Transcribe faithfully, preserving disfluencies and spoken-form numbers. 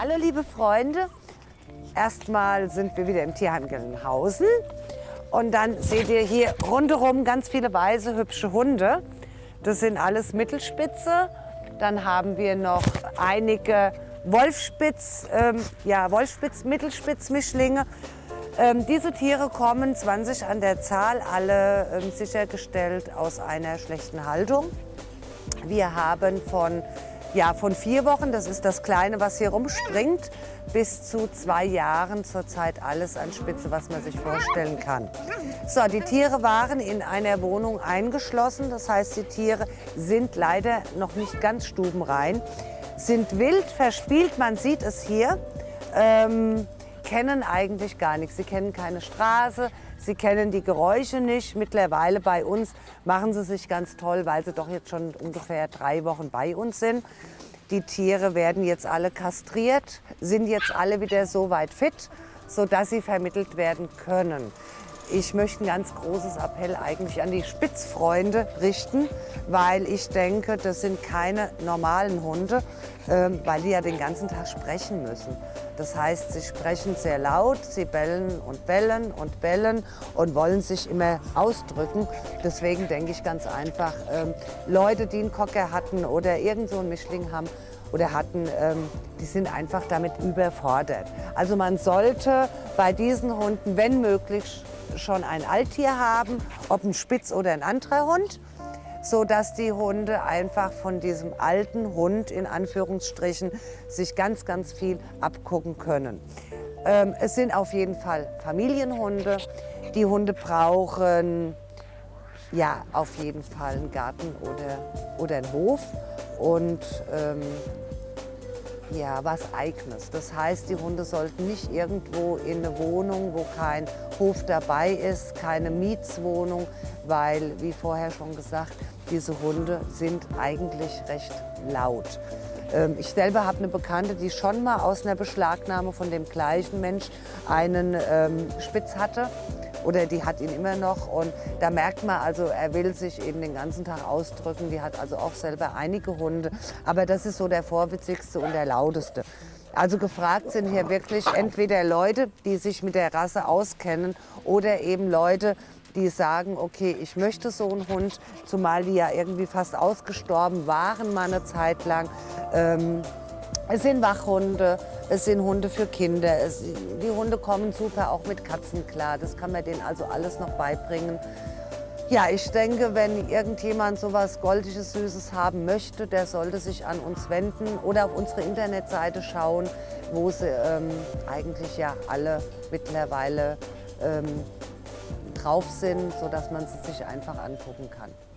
Hallo liebe Freunde, erstmal sind wir wieder im Tierheim Gelnhausen und dann seht ihr hier rundherum ganz viele weiße, hübsche Hunde. Das sind alles Mittelspitze. Dann haben wir noch einige Wolfspitz, ähm, ja, Wolfspitz, Mittelspitz-Mischlinge. Ähm, diese Tiere kommen zwanzig an der Zahl, alle ähm, sichergestellt aus einer schlechten Haltung. Wir haben von, ja, von vier Wochen, das ist das Kleine, was hier rumspringt, bis zu zwei Jahren zurzeit alles an Spitze, was man sich vorstellen kann. So, die Tiere waren in einer Wohnung eingeschlossen, das heißt, die Tiere sind leider noch nicht ganz stubenrein, sind wild, verspielt, man sieht es hier. Ähm, kennen eigentlich gar nichts. Sie kennen keine Straße, sie kennen die Geräusche nicht. Mittlerweile bei uns machen sie sich ganz toll, weil sie doch jetzt schon ungefähr drei Wochen bei uns sind. Die Tiere werden jetzt alle kastriert, sind jetzt alle wieder so weit fit, sodass sie vermittelt werden können. Ich möchte ein ganz großes Appell eigentlich an die Spitzfreunde richten, weil ich denke, das sind keine normalen Hunde, ähm, weil die ja den ganzen Tag sprechen müssen. Das heißt, sie sprechen sehr laut, sie bellen und bellen und bellen und wollen sich immer ausdrücken. Deswegen denke ich ganz einfach, ähm, Leute, die einen Cocker hatten oder irgend so einen Mischling haben oder hatten, ähm, die sind einfach damit überfordert. Also man sollte bei diesen Hunden, wenn möglich, schon ein Alttier haben, ob ein Spitz oder ein anderer Hund, so dass die Hunde einfach von diesem alten Hund in Anführungsstrichen sich ganz, ganz viel abgucken können. Ähm, es sind auf jeden Fall Familienhunde. Die Hunde brauchen ja auf jeden Fall einen Garten oder, oder einen Hof und ähm, ja, was Eigenes. Das heißt, die Hunde sollten nicht irgendwo in eine Wohnung, wo kein Hof dabei ist, keine Mietswohnung, weil, wie vorher schon gesagt, diese Hunde sind eigentlich recht laut. Ähm, ich selber habe eine Bekannte, die schon mal aus einer Beschlagnahme von dem gleichen Mensch einen ähm, Spitz hatte. Oder die hat ihn immer noch und da merkt man also, er will sich eben den ganzen Tag ausdrücken. Die hat also auch selber einige Hunde, aber das ist so der vorwitzigste und der lauteste. Also gefragt sind hier wirklich entweder Leute, die sich mit der Rasse auskennen oder eben Leute, die sagen, okay, ich möchte so einen Hund, zumal die ja irgendwie fast ausgestorben waren mal eine Zeit lang. Ähm, Es sind Wachhunde, es sind Hunde für Kinder. Es, die Hunde kommen super auch mit Katzen klar. Das kann man denen also alles noch beibringen. Ja, ich denke, wenn irgendjemand so was Goldiges, Süßes haben möchte, der sollte sich an uns wenden oder auf unsere Internetseite schauen, wo sie ähm, eigentlich ja alle mittlerweile ähm, drauf sind, sodass man sie sich einfach angucken kann.